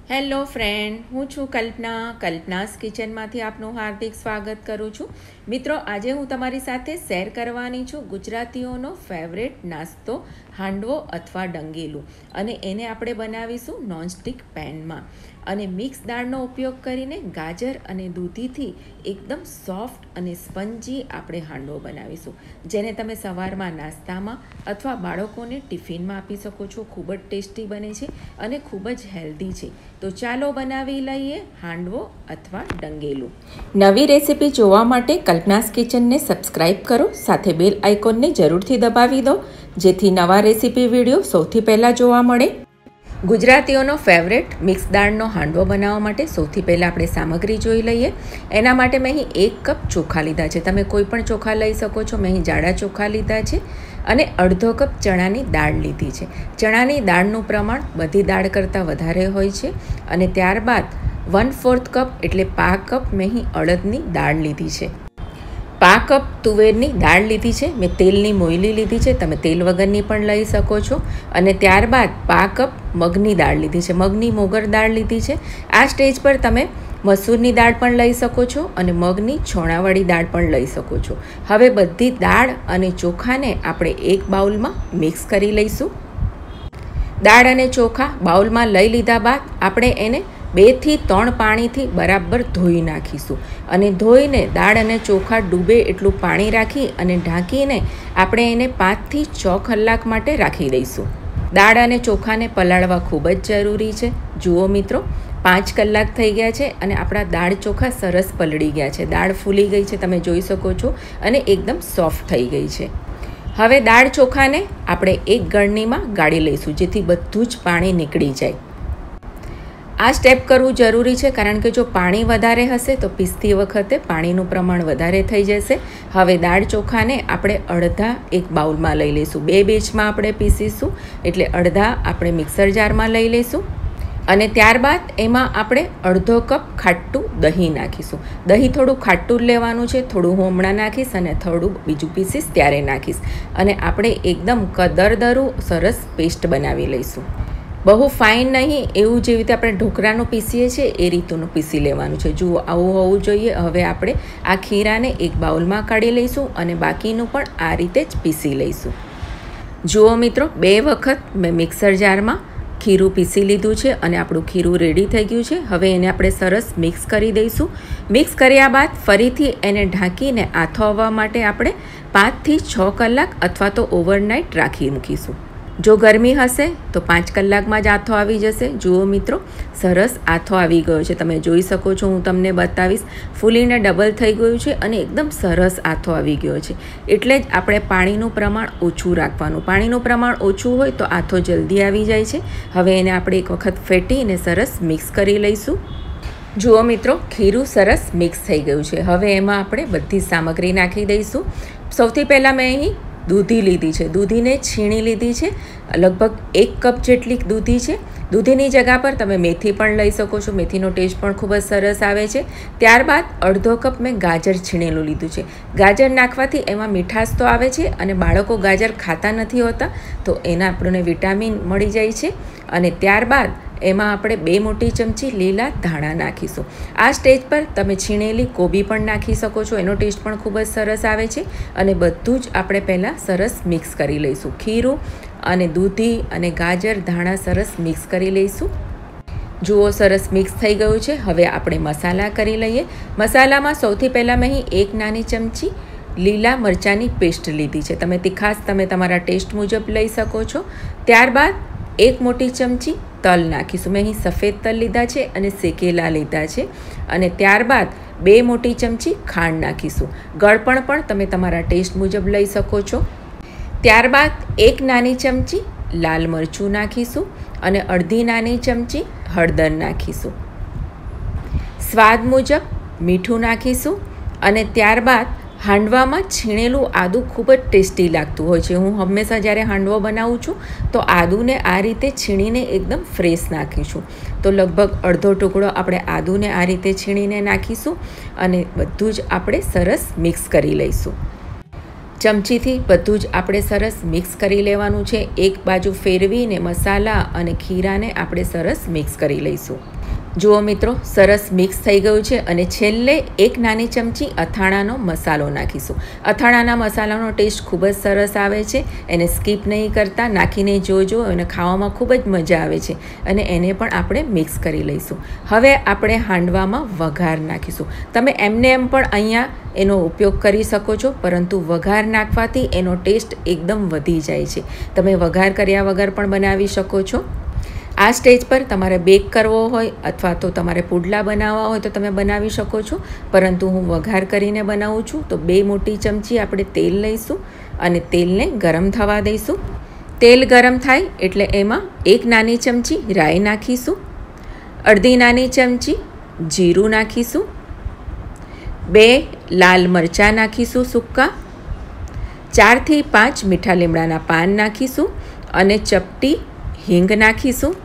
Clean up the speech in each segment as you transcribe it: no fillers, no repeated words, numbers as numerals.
Hello friend, હું છું કલ્પનાસ કિચનમાંથી આપનું હાર્દિક સ્વાગત કરું છું. મિત્રો, આજે હું તમારી સાથે શેર કરવાની છું ગુજરાતીઓનો ફેવરેટ નાસ્તો હાંડવો અથવા ડંગેલું, અને એને આપણે બનાવીશું નોનસ્ટિક પેનમાં. અને મિક્સ દાળનો ઉપયોગ કરીને ગાજર અને દૂધીથી એકદમ સોફ્ટ અને સ્પંજી આપણે હાંડવો બનાવીશું, જેને તમે સવારમાં નાસ્તામાં અથવા બાળકોને ટિફિનમાં આપી શકો છો. ખૂબ જ ટેસ્ટી બને છે અને ખૂબ જ હેલ્ધી છે. તો ચાલો બનાવી લઈએ હાંડવો અથવા ડંગેલું. નવી રેસીપી જોવા માટે કલ્પનાસ કિચનને સબસ્ક્રાઈબ કરો, સાથે બેલ આઇકોનને જરૂરથી દબાવી દો, જેથી નવા રેસીપી વિડીયો સૌથી પહેલાં જોવા મળે. ગુજરાતીઓનો ફેવરેટ મિક્સ દાળનો હાંડવો બનાવવા માટે સૌથી પહેલાં આપણે સામગ્રી જોઈ લઈએ. એના માટે મેં અહીં 1 કપ ચોખા લીધા છે. તમે કોઈ પણ ચોખા લઈ શકો છો. મેં અહીં જાડા ચોખા લીધા છે. અને અડધો કપ ચણાની દાળ લીધી છે. ચણાની દાળનું પ્રમાણ બધી દાળ કરતાં વધારે હોય છે. અને ત્યારબાદ 1/4 કપ એટલે 1/2 કપ મેં અહીં અડદની દાળ લીધી છે. 1/2 કપ તુવેરની દાળ લીધી છે. મેં તેલની મોયલી લીધી છે. તમે તેલ વગરની પણ લઈ શકો છો. અને ત્યારબાદ 1/2 કપ મગની દાળ લીધી છે. મગની મોગર દાળ લીધી છે. આ સ્ટેજ પર તમે મસૂરની દાળ પણ લઈ શકો છો અને મગની છોણાવાળી દાળ પણ લઈ શકો છો. હવે બધી દાળ અને ચોખાને આપણે એક બાઉલમાં મિક્સ કરી લઈશું. દાળ અને ચોખા બાઉલમાં લઈ લીધા બાદ આપણે એને 2 થી 3 પાણીથી બરાબર ધોઈ નાખીશું. અને ધોઈને દાળ અને ચોખા ડૂબે એટલું પાણી રાખી અને ઢાંકીને આપણે એને 5 થી 6 કલાક માટે રાખી દઈશું. દાળ અને ચોખાને પલાળવા ખૂબ જ જરૂરી છે. જુઓ મિત્રો, 5 કલાક થઈ ગયા છે અને આપણા દાળ ચોખા સરસ પલળી ગયા છે. દાળ ફૂલી ગઈ છે, તમે જોઈ શકો છો, અને એકદમ સોફ્ટ થઈ ગઈ છે. હવે દાળ ચોખાને આપણે એક ગળણીમાં ગાળી લઈશું, જેથી બધું જ પાણી નીકળી જાય. આ સ્ટેપ કરવું જરૂરી છે, કારણ કે જો પાણી વધારે હશે તો પીસતી વખતે પાણીનું પ્રમાણ વધારે થઈ જશે. હવે દાળ ચોખાને આપણે અડધા એક બાઉલમાં લઈ લઈશું. 2 બેચમાં આપણે પીસીશું, એટલે અડધા આપણે મિક્સર જારમાં લઈ લઈશું. અને ત્યારબાદ એમાં આપણે અડધો કપ ખાટું દહીં નાખીશું. દહીં થોડું ખાટું જ લેવાનું છે. થોડું હું હમણાં નાખીશ અને થોડું બીજું પીસીશ ત્યારે નાખીશ. અને આપણે એકદમ કદરદરું સરસ પેસ્ટ બનાવી લઈશું. બહુ ફાઇન નહીં, એવું જેવી રીતે આપણે ઢોકળાનું પીસીએ છીએ એ રીતનું પીસી લેવાનું છે. જુઓ, આવું હોવું જોઈએ. હવે આપણે આ ખીરાને એક બાઉલમાં કાઢી લઈશું અને બાકીનું પણ આ રીતે જ પીસી લઈશું. જુઓ મિત્રો, 2 વખત મેં મિક્સર જારમાં ખીરું પીસી લીધું છે અને આપણું ખીરું રેડી થઈ ગયું છે. હવે એને આપણે સરસ મિક્સ કરી દઈશું. મિક્સ કર્યા બાદ ફરીથી એને ઢાંકીને આથો આવવા માટે આપણે 5 થી 6 કલાક અથવા તો ઓવરનાઇટ રાખી મૂકીશું. જો ગરમી હશે તો 5 કલાકમાં જ આથો આવી જશે. જુઓ મિત્રો, સરસ આથો આવી ગયો છે. તમે જોઈ શકો છો, હું તમને બતાવીશ. ફૂલીને ડબલ થઈ ગયું છે અને એકદમ સરસ આથો આવી ગયો છે. એટલે જ આપણે પાણીનું પ્રમાણ ઓછું રાખવાનું. પાણીનું પ્રમાણ ઓછું હોય તો આથો જલ્દી આવી જાય છે. હવે એને આપણે એક વખત ફેટીને સરસ મિક્સ કરી લઈશું. જુઓ મિત્રો, ખીરું સરસ મિક્સ થઈ ગયું છે. હવે એમાં આપણે બધી સામગ્રી નાખી દઈશું. સૌથી પહેલાં મેં અહીં દૂધી લીધી છે. દૂધીને છીણી લીધી છે. લગભગ 1 કપ જેટલી દૂધી છે. દૂધીની જગ્યા પર તમે મેથી પણ લઈ શકો છો. મેથીનો ટેસ્ટ પણ ખૂબ જ સરસ આવે છે. ત્યારબાદ અડધો કપ મેં ગાજર છીણેલું લીધું છે. ગાજર નાખવાથી એમાં મીઠાશ તો આવે છે, અને બાળકો ગાજર ખાતા નથી હોતા, તો એના આપણને વિટામિન મળી જાય છે. અને ત્યારબાદ એમાં આપણે 2 મોટી ચમચી લીલા ધાણા નાખીશું. આ સ્ટેજ પર તમે છીણેલી કોબી પણ નાખી શકો છો. એનો ટેસ્ટ પણ ખૂબ જ સરસ આવે છે. અને બધું જ આપણે પહેલાં સરસ મિક્સ કરી લઈશું. ખીરું અને દૂધી અને ગાજર ધાણા સરસ મિક્સ કરી લઈશું. જુઓ, સરસ મિક્સ થઈ ગયું છે. હવે આપણે મસાલા કરી લઈએ. મસાલામાં સૌથી પહેલાં મેં અહીં 1 નાની ચમચી લીલા મરચાંની પેસ્ટ લીધી છે. તમે તીખાશ તમારા ટેસ્ટ મુજબ લઈ શકો છો. ત્યારબાદ 1 મોટી ચમચી તલ નાખીશું. મેં અહીં સફેદ તલ લીધા છે અને શેકેલા લીધા છે. અને ત્યારબાદ 2 મોટી ચમચી ખાંડ નાખીશું. ગળપણ પણ તમે તમારા ટેસ્ટ મુજબ લઈ શકો છો. ત્યારબાદ 1 નાની ચમચી લાલ મરચું નાખીશું અને અડધી નાની ચમચી હળદર નાખીશું. સ્વાદ મુજબ મીઠું નાખીશું. અને ત્યારબાદ હાંડવામાં છીણેલું આદું ખૂબ જ ટેસ્ટી લાગતું હોય છે. હું હંમેશા જ્યારે હાંડવો બનાવું છું તો આદુને આ રીતે છીણીને એકદમ ફ્રેશ નાખીશું. તો લગભગ અડધો ટુકડો આપણે આદુને આ રીતે છીણીને નાખીશું અને બધું જ આપણે સરસ મિક્સ કરી લઈશું. ચમચીથી બધું જ આપણે સરસ મિક્સ કરી લેવાનું છે. એક બાજુ ફેરવીને મસાલા અને ખીરાને આપણે સરસ મિક્સ કરી લઈશું. જુઓ મિત્રો, સરસ મિક્સ થઈ ગયું છે અને છેલ્લે 1 નાની ચમચી અથાણાનો મસાલો નાખીશું. અથાણાના મસાલાનો ટેસ્ટ ખૂબ જ સરસ આવે છે. એને સ્કીપ નહીં કરતા, નાખીને જોજો, અને ખાવામાં ખૂબ જ મજા આવે છે. અને એને પણ આપણે મિક્સ કરી લઈશું. હવે આપણે હાંડવામાં વઘાર નાખીશું. તમે એમને એમ પણ અહીંયા એનો ઉપયોગ કરી શકો છો, પરંતુ વઘાર નાખવાથી એનો ટેસ્ટ એકદમ વધી જાય છે. તમે વઘાર કર્યા વગર પણ બનાવી શકો છો. આ સ્ટેજ પર તમારે બેક કરવો હોય અથવા તો તમારે પુડલા બનાવવા હોય તો તમે બનાવી શકો છો, પરંતુ હું વઘાર કરીને બનાવું છું. તો 2 મોટી ચમચી આપણે તેલ લઈશું અને તેલને ગરમ થવા દઈશું. તેલ ગરમ થાય એટલે એમાં 1 નાની ચમચી રાઈ નાખીશું, અડધી નાની ચમચી જીરું નાખીશું, 2 લાલ મરચાં નાખીશું સૂકા, 4 થી 5 મીઠા લીમડાના પાન નાખીશું અને ચપટી હિંગ નાખીશું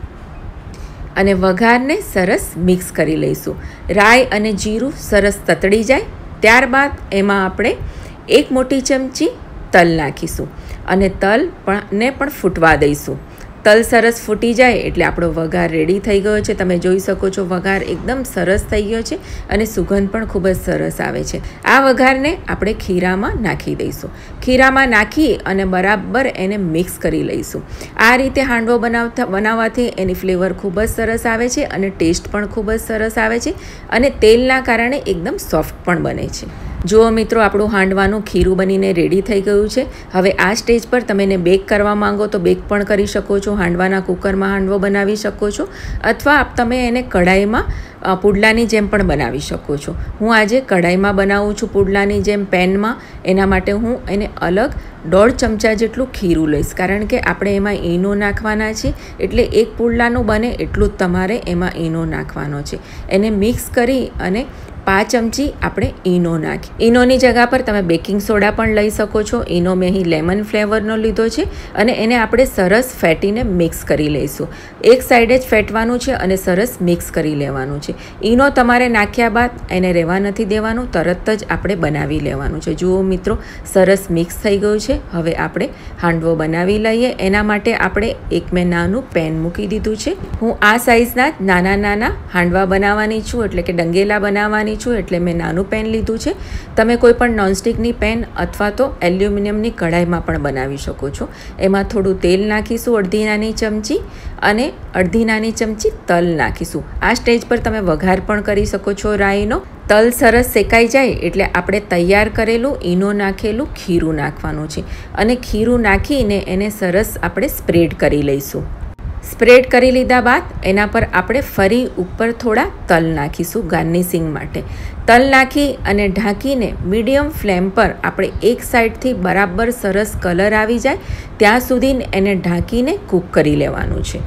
અને વઘારને સરસ મિક્સ કરી લઈશું. રાઈ અને જીરું સરસ તતડી જાય ત્યારબાદ એમાં આપણે 1 મોટી ચમચી તલ નાખીશું અને તલ પણ ફૂટવા દઈશું. તલ સરસ ફૂટી જાય એટલે આપણો વઘાર રેડી થઈ ગયો છે. તમે જોઈ શકો છો વઘાર એકદમ સરસ થઈ ગયો છે અને સુગંધ પણ ખૂબ જ સરસ આવે છે. આ વઘારને આપણે ખીરામાં નાખી દઈશું. ખીરામાં નાખી અને બરાબર એને મિક્સ કરી લઈશું. આ રીતે હાંડવો બનાવવાથી એની ફ્લેવર ખૂબ જ સરસ આવે છે અને ટેસ્ટ પણ ખૂબ જ સરસ આવે છે અને તેલના કારણે એકદમ સોફ્ટ પણ બને છે. જુઓ મિત્રો, આપણું હાંડવાનું ખીરું બનીને રેડી થઈ ગયું છે. હવે આ સ્ટેજ પર તમે એને બેક કરવા માંગો તો બેક પણ કરી શકો છો. હાંડવાના કુકરમાં હાંડવો બનાવી શકો છો અથવા તમે એને કઢાઈમાં પુડલાની જેમ પણ બનાવી શકો છો. હું આજે કઢાઈમાં બનાવું છું પુડલાની જેમ પેનમાં. એના માટે હું એને અલગ 1.5 ચમચા જેટલું ખીરું લઈશ, કારણ કે આપણે એમાં ઈનો નાખવાના છે. એટલે 1 પુડલાનું બને એટલું જ તમારે એમાં ઈનો નાખવાનો છે. એને મિક્સ કરી અને 5 ચમચી આપણે ઈનો નાખી. ઈનોની જગ્યા પર તમે બેકિંગ સોડા પણ લઈ શકો છો. ઈનો મેં અહીં લેમન ફ્લેવરનો લીધો છે અને એને આપણે સરસ ફેટીને મિક્સ કરી લઈશું. એક સાઈડે જ ફેટવાનું છે અને સરસ મિક્સ કરી લેવાનું છે. ઈનો તમારે નાખ્યા બાદ એને રહેવા નથી દેવાનું, તરત જ આપણે બનાવી લેવાનું છે. જુઓ મિત્રો, સરસ મિક્સ થઈ ગયું છે. હવે આપણે હાંડવો બનાવી લઈએ. એના માટે આપણે મેં નાનું પેન મૂકી દીધું છે. હું આ સાઇઝના જ નાના હાંડવા બનાવવાની છું, એટલે કે ડંગેલા બનાવવાની છું, એટલે મેં નાનું પેન લીધું છે. તમે કોઈ પણ નોનસ્ટિકની પેન અથવા તો એલ્યુમિનિયમની કઢાઈમાં પણ બનાવી શકો છો. એમાં થોડું તેલ નાખીશું, અડધી નાની ચમચી, અને અડધી નાની ચમચી તલ નાખીશું. આ સ્ટેજ પર તમે વઘાર પણ કરી શકો છો રાઈનો. તલ સરસ શેકાઈ જાય એટલે આપણે તૈયાર કરેલું ઈનો નાખેલું ખીરું નાખવાનું છે અને ખીરું નાખીને એને સરસ આપણે સ્પ્રેડ કરી લઈશું. સ્પ્રેડ કરી લીધા બાદ એના પર આપણે ફરી ઉપર થોડા તલ નાખીશું ગાર્નિશિંગ માટે. તલ નાખી અને ઢાંકીને મીડિયમ ફ્લેમ પર આપણે એક સાઈડથી બરાબર સરસ કલર આવી જાય ત્યાં સુધી એને ઢાંકીને કૂક કરી લેવાનું છે.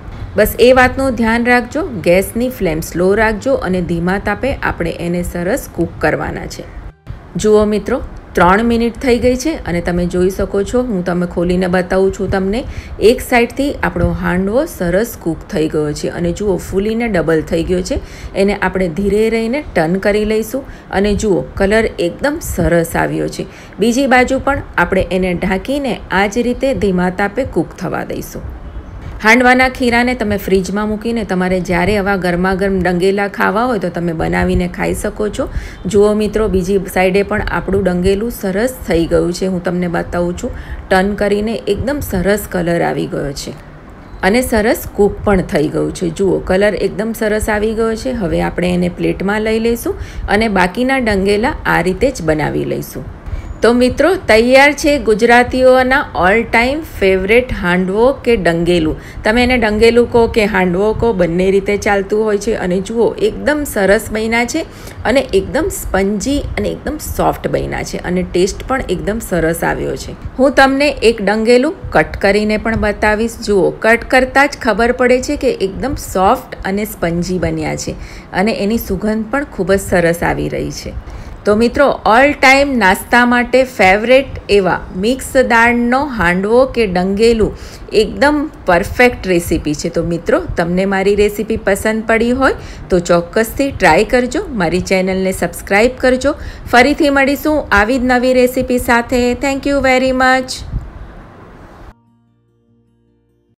બસ એ વાતનું ધ્યાન રાખજો, ગેસની ફ્લેમ સ્લો રાખજો અને ધીમા તાપે આપણે એને સરસ કૂક કરવાના છે. જુઓ મિત્રો, 3 મિનિટ થઈ ગઈ છે અને તમે જોઈ શકો છો, હું તમે ખોલીને બતાવું છું તમને. એક સાઈડથી આપણો હાંડવો સરસ કૂક થઈ ગયો છે અને જુઓ ફૂલીને ડબલ થઈ ગયો છે. એને આપણે ધીરે રહીને ટર્ન કરી લઈશું અને જુઓ કલર એકદમ સરસ આવ્યો છે. બીજી બાજુ પણ આપણે એને ઢાંકીને આ જ રીતે ધીમા તાપે કૂક થવા દઈશું. હાંડવાના ખીરાને તમે ફ્રીજમાં મૂકીને તમારે જ્યારે આવા ગરમા ગરમ ડંગેલા ખાવા હોય તો તમે બનાવીને ખાઈ શકો છો. જુઓ મિત્રો, બીજી સાઈડે પણ આપણું ડંગેલું સરસ થઈ ગયું છે. હું તમને બતાવું છું. ટર્ન કરીને એકદમ સરસ કલર આવી ગયો છે અને સરસ કૂક પણ થઈ ગયું છે. જુઓ, કલર એકદમ સરસ આવી ગયો છે. હવે આપણે એને પ્લેટમાં લઈ લઈશું અને બાકીના ડંગેલા આ રીતે જ બનાવી લઈશું. તો મિત્રો, તૈયાર છે ગુજરાતીઓના ઓલ ટાઈમ ફેવરેટ હાંડવો કે ડંગેલું. તમે એને ડંગેલું કહો કે હાંડવો કહો, બંને રીતે ચાલતું હોય છે. અને જુઓ, એકદમ સરસ બન્યા છે અને એકદમ સ્પંજી અને એકદમ સોફ્ટ બન્યા છે અને ટેસ્ટ પણ એકદમ સરસ આવ્યો છે. હું તમને એક ડંગેલું કટ કરીને પણ બતાવીશ. જુઓ, કટ કરતાં જ ખબર પડે છે કે એકદમ સોફ્ટ અને સ્પંજી બન્યા છે અને એની સુગંધ પણ ખૂબ જ સરસ આવી રહી છે. તો મિત્રો, ઓલ ટાઈમ નાસ્તા માટે ફેવરેટ એવા મિક્સ દાળનો હાંડવો કે ડંગેલું એકદમ પરફેક્ટ રેસીપી છે. તો મિત્રો, તમને મારી રેસીપી પસંદ પડી હોય તો ચોક્કસથી ટ્રાય કરજો. મારી ચેનલને સબસ્ક્રાઈબ કરજો. ફરીથી મળીશું આવી જ નવી રેસીપી સાથે. Thank you very much.